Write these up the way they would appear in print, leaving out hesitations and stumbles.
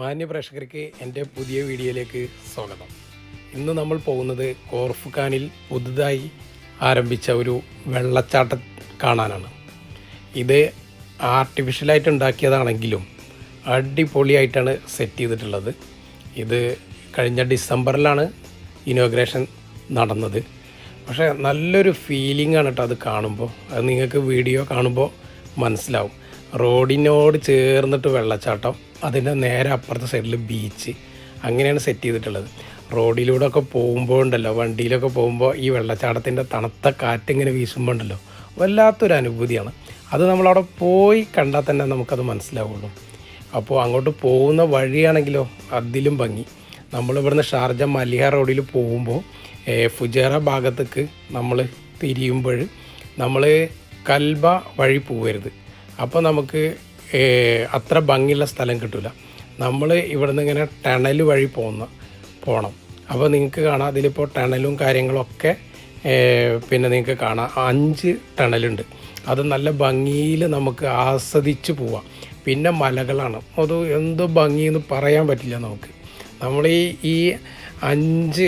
മാന്യ പ്രേക്ഷകർക്ക് എൻ്റെ പുതിയ വീഡിയോയിലേക്ക് സ്വാഗതം. ഇന്ന് നമ്മൾ പോകുന്നത് കോർഫുഖാനിൽ പുതുതായി ആരംഭിച്ച ഒരു വെള്ളച്ചാട്ടം കാണാനാണ്. ഇത് ആർട്ടിഫിഷ്യലായിട്ട് ഉണ്ടാക്കിയതാണെങ്കിലും അടിപൊളിയായിട്ടാണ് സെറ്റ് ചെയ്തിട്ടുള്ളത്. ഇത് കഴിഞ്ഞ ഡിസംബറിലാണ് ഇനോഗ്രേഷൻ നടന്നത്. പക്ഷേ നല്ലൊരു ഫീലിംഗ് ആണ് കേട്ടോ അത് കാണുമ്പോൾ. അത് നിങ്ങൾക്ക് വീഡിയോ കാണുമ്പോൾ മനസ്സിലാവും. റോഡിനോട് ചേർന്നിട്ട് വെള്ളച്ചാട്ടം, അതിൻ്റെ നേരെ അപ്പുറത്തെ സൈഡിൽ ബീച്ച്, അങ്ങനെയാണ് സെറ്റ് ചെയ്തിട്ടുള്ളത്. റോഡിലൂടെ ഒക്കെ പോകുമ്പോൾ ഉണ്ടല്ലോ, വണ്ടിയിലൊക്കെ പോകുമ്പോൾ ഈ വെള്ളച്ചാട്ടത്തിൻ്റെ തണുത്ത കാറ്റിങ്ങനെ വീശുമ്പോൾ ഉണ്ടല്ലോ, വല്ലാത്തൊരു അനുഭൂതിയാണ്. അത് നമ്മളവിടെ പോയി കണ്ടാൽ തന്നെ നമുക്കത് മനസ്സിലാവുള്ളൂ. അപ്പോൾ അങ്ങോട്ട് പോകുന്ന വഴിയാണെങ്കിലോ അതിലും ഭംഗി. നമ്മളിവിടുന്ന് ഷാർജ മലിഹ റോഡിൽ പോകുമ്പോൾ ഫുജേറ ഭാഗത്തേക്ക് നമ്മൾ തിരിയുമ്പോൾ നമ്മൾ കൽബ വഴി പോകരുത്. അപ്പോൾ നമുക്ക് അത്ര ഭംഗിയുള്ള സ്ഥലം കിട്ടില്ല. നമ്മൾ ഇവിടുന്ന് ഇങ്ങനെ ടണൽ വഴി പോകണം. അപ്പോൾ നിങ്ങൾക്ക് കാണാം, അതിലിപ്പോൾ ടണലും കാര്യങ്ങളൊക്കെ പിന്നെ നിങ്ങൾക്ക് കാണാം 5 ടണലുണ്ട്. അത് നല്ല ഭംഗിയിൽ നമുക്ക് ആസ്വദിച്ച് പോവാം. പിന്നെ മലകളാണ്, അത് എന്തോ ഭംഗിയെന്ന് പറയാൻ പറ്റില്ല നമുക്ക്. നമ്മൾ ഈ 5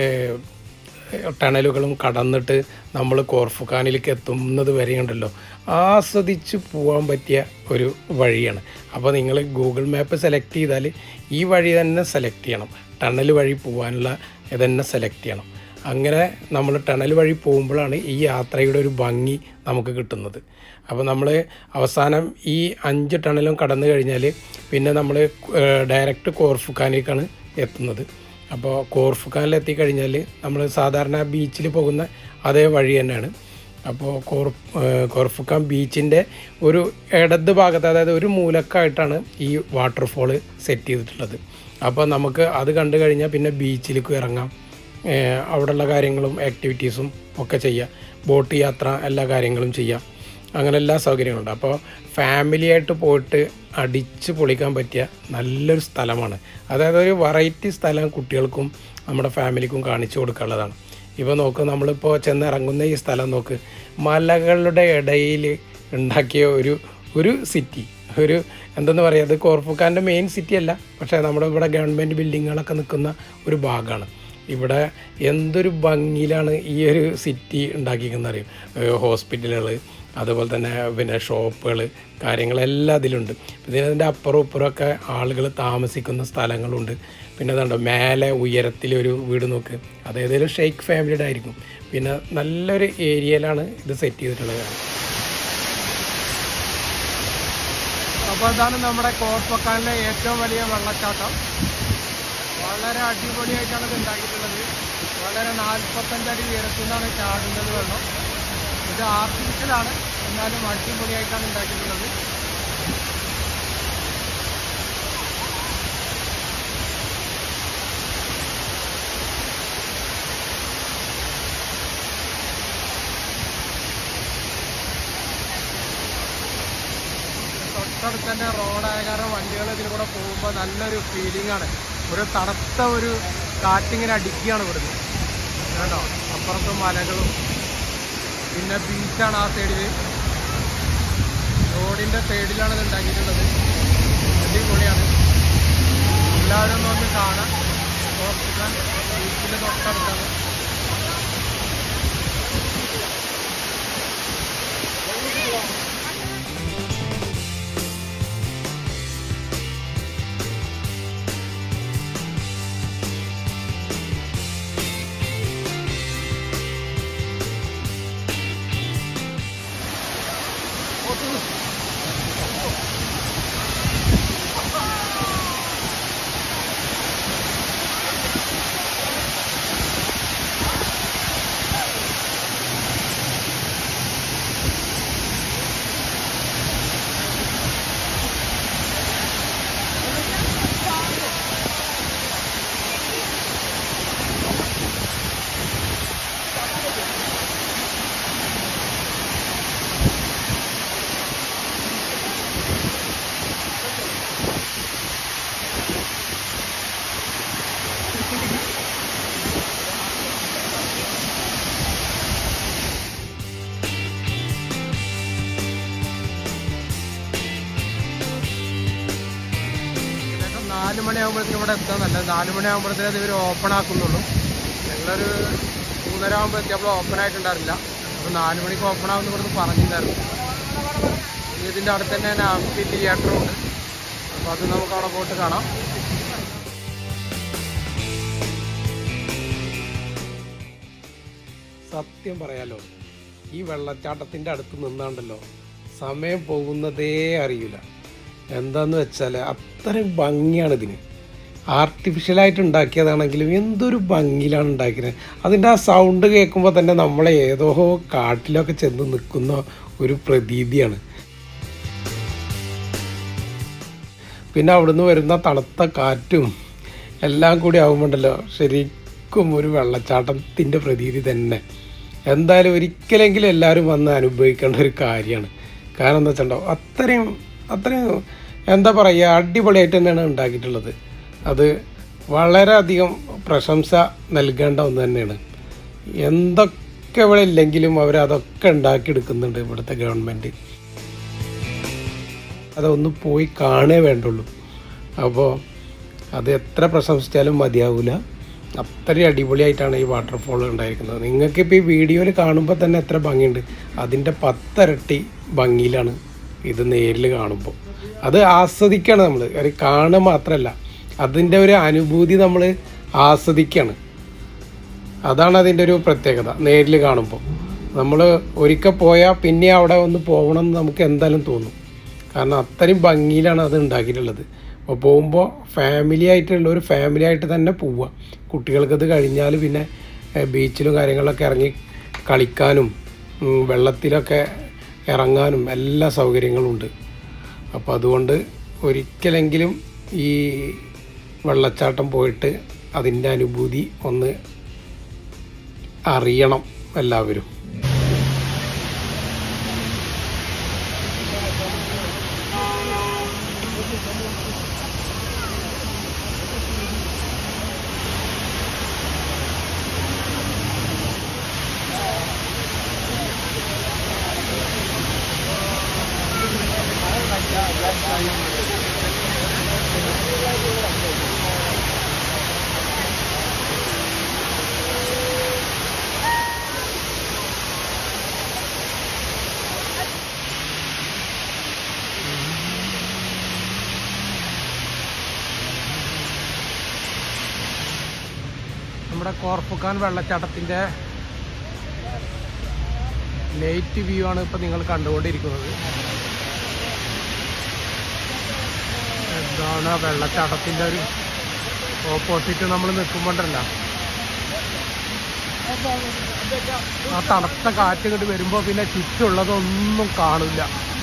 ടണലുകളും കടന്നിട്ട് നമ്മൾ കോർഫുഖാനിലേക്ക് എത്തുന്നത് വരെയുണ്ടല്ലോ, ആസ്വദിച്ച് പോകാൻ പറ്റിയ ഒരു വഴിയാണ്. അപ്പോൾ നിങ്ങൾ ഗൂഗിൾ മാപ്പ് സെലക്ട് ചെയ്താൽ ഈ വഴി തന്നെ സെലക്ട് ചെയ്യണം. ടണൽ വഴി പോകാനുള്ള ഇതന്നെ സെലക്ട് ചെയ്യണം. അങ്ങനെ നമ്മൾ ടണൽ വഴി പോകുമ്പോഴാണ് ഈ യാത്രയുടെ ഒരു ഭംഗി നമുക്ക് കിട്ടുന്നത്. അപ്പോൾ നമ്മൾ അവസാനം ഈ 5 ടണലും കടന്നു കഴിഞ്ഞാൽ പിന്നെ നമ്മൾ ഡയറക്റ്റ് കോർഫുഖാനിലേക്കാണ് എത്തുന്നത്. അപ്പോൾ കോർഫുഖാനിൽ എത്തിക്കഴിഞ്ഞാൽ നമ്മൾ സാധാരണ ബീച്ചിൽ പോകുന്ന അതേ വഴി തന്നെയാണ്. അപ്പോൾ കോർഫുഖാൻ ബീച്ചിൻ്റെ ഒരു ഇടത് ഭാഗത്ത്, അതായത് ഒരു മൂലക്കായിട്ടാണ് ഈ വാട്ടർഫോൾ സെറ്റ് ചെയ്തിട്ടുള്ളത്. അപ്പോൾ നമുക്ക് അത് കണ്ടു കഴിഞ്ഞാൽ പിന്നെ ബീച്ചിലേക്ക് ഇറങ്ങാം, അവിടെയുള്ള കാര്യങ്ങളും ആക്ടിവിറ്റീസും ഒക്കെ ചെയ്യാം, ബോട്ട് യാത്ര എല്ലാ കാര്യങ്ങളും ചെയ്യാം. അങ്ങനെ എല്ലാ സൗകര്യങ്ങളുണ്ട്. അപ്പോൾ ഫാമിലിയായിട്ട് പോയിട്ട് അടിച്ച് പൊളിക്കാൻ പറ്റിയ നല്ലൊരു സ്ഥലമാണ്. അതായത് ഒരു വെറൈറ്റി സ്ഥലം കുട്ടികൾക്കും നമ്മുടെ ഫാമിലിക്കും കാണിച്ചു കൊടുക്കാനുള്ളതാണ്. ഇപ്പോൾ നോക്ക്, നമ്മളിപ്പോൾ ചെന്നിറങ്ങുന്ന ഈ സ്ഥലം നോക്ക്, മലകളുടെ ഇടയിൽ ഉണ്ടാക്കിയ ഒരു സിറ്റി, ഒരു എന്തെന്ന് പറയുക, അത് കോർഫുഖാൻ്റെ മെയിൻ സിറ്റി അല്ല, പക്ഷേ നമ്മുടെ ഇവിടെ ഗവൺമെൻറ് ബിൽഡിങ്ങുകളൊക്കെ നിൽക്കുന്ന ഒരു ഭാഗമാണ്. ഇവിടെ എന്തൊരു ഭംഗിയിലാണ് ഈ ഒരു സിറ്റി ഉണ്ടാക്കിയിരിക്കുന്നത് അറിയും. ഹോസ്പിറ്റലുകൾ, അതുപോലെ തന്നെ പിന്നെ ഷോപ്പുകൾ, കാര്യങ്ങളെല്ലാം അതിലുണ്ട്. ഇതിൻ്റെ അപ്പുറം ഇപ്പുറമൊക്കെ ആളുകൾ താമസിക്കുന്ന സ്ഥലങ്ങളുണ്ട്. പിന്നെ അതുണ്ട് മേലെ ഉയരത്തിലൊരു വീട് നോക്ക്, അത് ഏതെങ്കിലും ഷെയ്ഖ് ഫാമിലിയുടെ ആയിരിക്കും. പിന്നെ നല്ലൊരു ഏരിയയിലാണ് ഇത് സെറ്റ് ചെയ്തിട്ടുള്ളത്. അപ്പോൾ ഇതാണ് നമ്മുടെ കോർഫുഖാനിലെ ഏറ്റവും വലിയ വെള്ളച്ചാട്ടം. വളരെ അടിപൊളിയായിട്ടാണ് ഇത് ഉണ്ടാക്കിയിട്ടുള്ളത്. വളരെ 45 അടി ഉയരത്തിൽ നിന്നാണ് ചാടുന്നത് വെള്ളം. ഇത് ആർട്ടിഫിഷ്യലാണ്, എന്നാലും അടിപൊളിയായിട്ടാണ് ഉണ്ടാക്കിയിട്ടുള്ളത്. തൊട്ടടുത്ത് തന്നെ റോഡായ കാരണം വണ്ടികൾ ഇതിൽ കൂടെ പോകുമ്പോൾ നല്ലൊരു ഫീലിംഗ് ആണ്. ഒരു തണുത്ത ഒരു കാറ്റിങ്ങനെ അടിക്കുകയാണ് ഇവിടുന്ന്. കേട്ടോ, അപ്പുറത്ത് മലകളും പിന്നെ ബീച്ചാണ് ആ സൈഡിൽ. റോഡിൻ്റെ സൈഡിലാണ് ഇത് ഉണ്ടാക്കിയിട്ടുള്ളത്. അടിപൊളിയാണ്. എല്ലാവരും ഒന്ന് വന്ന് കാണാം. കോർഫുഖാൻ ബീച്ചിൻ്റെ തൊട്ടടുത്താണ്. 4 മണിയാകുമ്പോഴത്തേനും ഇവിടെ എത്താൻ നല്ലത്. 4 മണിയാകുമ്പോഴത്തേനും അത് ഇവർ ഓപ്പൺ ആക്കുന്നുള്ളൂ. ഞങ്ങളൊരു 3:30 ആകുമ്പോൾ എത്തിയപ്പോൾ ഓപ്പൺ ആയിട്ടുണ്ടായിരുന്നില്ല. അപ്പോൾ 4 മണിക്ക് ഓപ്പൺ ആകുമെന്ന് ഇവിടുന്ന് പറഞ്ഞിട്ടുണ്ടായിരുന്നു. ഇതിൻ്റെ അടുത്ത് തന്നെ ആംഫി തിയേറ്ററും ഉണ്ട്. അപ്പോൾ അത് നമുക്ക് അവിടെ പോയിട്ട് കാണാം. സത്യം പറയാലോ, ഈ വെള്ളച്ചാട്ടത്തിൻ്റെ അടുത്ത് നിന്നാണ്ടല്ലോ സമയം പോകുന്നതേ അറിയില്ല. എന്താന്ന് വെച്ചാൽ അത്രയും ഭംഗിയാണ് ഇതിന്. ആർട്ടിഫിഷ്യലായിട്ട് ഉണ്ടാക്കിയതാണെങ്കിലും എന്തൊരു ഭംഗിയിലാണ് ഉണ്ടാക്കിയത്. അതിൻ്റെ ആ സൗണ്ട് കേൾക്കുമ്പോൾ തന്നെ നമ്മളെ ഏതോ കാട്ടിലൊക്കെ ചെന്ന് നിൽക്കുന്ന ഒരു പ്രതീതിയാണ്. പിന്നെ അവിടുന്ന് വരുന്ന തണുത്ത കാറ്റും എല്ലാം കൂടി ആകുമ്പോണ്ടല്ലോ ശരിക്കും ഒരു വെള്ളച്ചാട്ടത്തിൻ്റെ പ്രതീതി തന്നെ. എന്തായാലും ഒരിക്കലെങ്കിലും എല്ലാവരും വന്ന് അനുഭവിക്കേണ്ട ഒരു കാര്യമാണ്. കാരണം എന്താ വെച്ചിട്ടുണ്ടാവും, അത്രയും എന്താ പറയുക, അടിപൊളിയായിട്ട് തന്നെയാണ് ഉണ്ടാക്കിയിട്ടുള്ളത്. അത് വളരെയധികം പ്രശംസ നൽകേണ്ട ഒന്ന് തന്നെയാണ്. എന്തൊക്കെ ഇവിടെ ഇല്ലെങ്കിലും അവരതൊക്കെ ഉണ്ടാക്കിയെടുക്കുന്നുണ്ട് ഇവിടുത്തെ ഗവൺമെൻറ്. അതൊന്ന് പോയി കാണേ വേണ്ടുള്ളൂ. അപ്പോൾ അത് എത്ര പ്രശംസിച്ചാലും മതിയാവില്ല. അത്രയും അടിപൊളിയായിട്ടാണ് ഈ വാട്ടർഫോൾ ഉണ്ടായിരിക്കുന്നത്. നിങ്ങൾക്കിപ്പോൾ ഈ വീഡിയോയിൽ കാണുമ്പോൾ തന്നെ എത്ര ഭംഗിയുണ്ട്, അതിൻ്റെ 10 ഇരട്ടി ഭംഗിയിലാണ് ഇത് നേരിൽ കാണുമ്പോൾ. അത് ആസ്വദിക്കുകയാണ് നമ്മൾ. കാര്യം കാണുക മാത്രമല്ല, അതിൻ്റെ ഒരു അനുഭൂതി നമ്മൾ ആസ്വദിക്കുകയാണ്. അതാണ് അതിൻ്റെ ഒരു പ്രത്യേകത. നേരിൽ കാണുമ്പോൾ നമ്മൾ ഒരിക്കൽ പോയാൽ പിന്നെ അവിടെ ഒന്ന് പോകണം എന്ന് നമുക്ക് എന്തായാലും തോന്നും. കാരണം അത്രയും ഭംഗിയിലാണ് അത് ഉണ്ടാക്കിയിട്ടുള്ളത്. അപ്പോൾ പോകുമ്പോൾ ഫാമിലി ആയിട്ട് തന്നെ പോവുക. കുട്ടികൾക്കത് കഴിഞ്ഞാൽ പിന്നെ ബീച്ചിലും കാര്യങ്ങളിലൊക്കെ ഇറങ്ങി കളിക്കാനും വെള്ളത്തിലൊക്കെ ഇറങ്ങാനും എല്ലാ സൗകര്യങ്ങളും ഉണ്ട്. അപ്പോൾ അതുകൊണ്ട് ഒരിക്കലെങ്കിലും ഈ വെള്ളച്ചാട്ടം പോയിട്ട് അതിൻ്റെ അനുഭൂതി ഒന്ന് അറിയണം എല്ലാവരും. നമ്മുടെ കോർഫുഖാൻ വെള്ളച്ചാട്ടത്തിൻ്റെ നൈറ്റ് വ്യൂ ആണ് ഇപ്പോൾ നിങ്ങൾ കണ്ടുകൊണ്ടിരിക്കുന്നത്. എന്താണ് വെള്ളച്ചാട്ടത്തിൻ്റെ ഒരു ഓപ്പോസിറ്റ് നമ്മൾ നിൽക്കുമ്പോണ്ടല്ല, ആ തണുത്ത കാറ്റ് ഇങ്ങോട്ട് വരുമ്പോൾ പിന്നെ ചുറ്റുള്ളതൊന്നും കാണില്ല.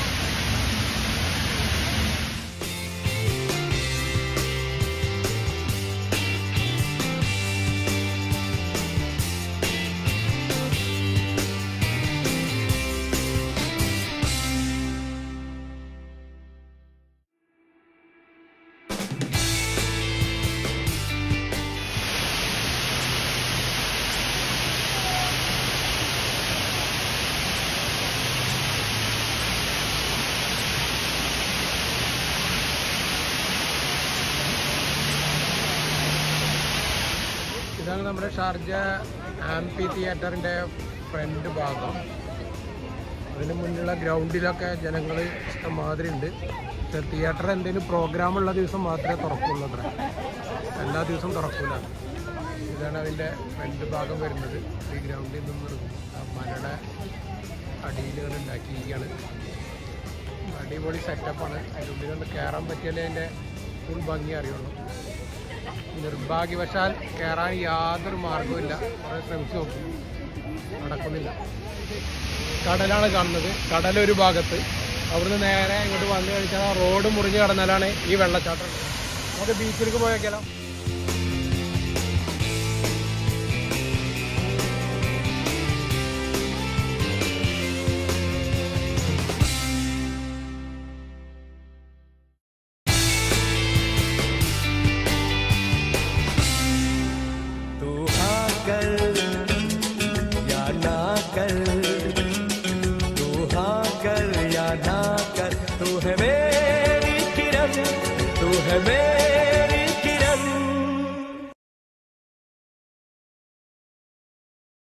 ഇതാണ് നമ്മുടെ ഷാർജ ആംഫി തിയേറ്ററിൻ്റെ ഫ്രണ്ട് ഭാഗം. അതിന് മുന്നിലുള്ള ഗ്രൗണ്ടിലൊക്കെ ജനങ്ങൾ ഇഷ്ടംമാതിരി ഉണ്ട്. പക്ഷേ തിയേറ്റർ എന്തെങ്കിലും പ്രോഗ്രാമുള്ള ദിവസം മാത്രമേ തുറക്കുള്ളൂ. അത്ര എല്ലാ ദിവസവും തുറക്കില്ല. ഇതാണ് അതിൻ്റെ ഫ്രണ്ട് ഭാഗം വരുന്നത്. ഈ ഗ്രൗണ്ടിൽ നിന്ന് മലയുടെ അടിയിലുകൾ ഉണ്ടാക്കിയിരിക്കുകയാണ്. അടിപൊളി സെറ്റപ്പാണ്. അതിൻ്റെ ഉള്ളിലൊന്ന് കയറാൻ പറ്റിയാലേ അതിൻ്റെ ഫുൾ ഭംഗി അറിയുള്ളൂ. നിർഭാഗ്യവശാൽ കയറാൻ യാതൊരു മാർഗവുമില്ല. കുറേ ശ്രമിച്ചു നോക്കി, നടക്കുന്നില്ല. കടലാണ് കാണുന്നത്. കടലൊരു ഭാഗത്ത്, അവിടുന്ന് നേരെ ഇങ്ങോട്ട് വന്നു കഴിച്ചാൽ റോഡ് മുറിഞ്ഞ് കടന്നാലാണ് ഈ വെള്ളച്ചാട്ടം. നമുക്ക് ബീച്ചിലേക്ക് പോയേക്കാലോ. तू है मेरी किरण, तू है मेरी